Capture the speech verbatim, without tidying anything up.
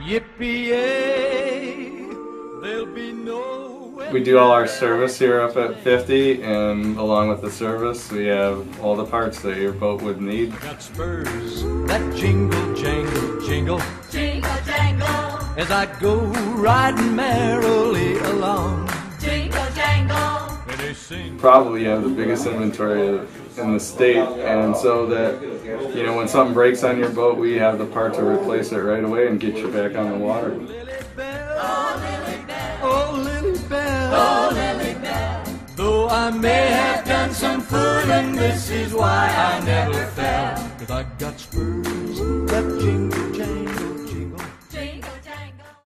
Yippee-yay, there'll be no... We do all our service here up at fifty, and along with the service, we have all the parts that your boat would need. Got spurs that jingle, jangle, jingle, Jingle jangle, as I go riding merrily along. jingle jangle. And they sing. Probably have the biggest inventory in the state, and so that, you know, when something breaks on your boat, we have the part to replace it right away and get you back on the water. Lily Bell, Oh, Lily Bell, oh Lily Bell, oh, Lily Bell. though I may have done some fooling, this is why I never fell. 'Cause I got spurs that jingle,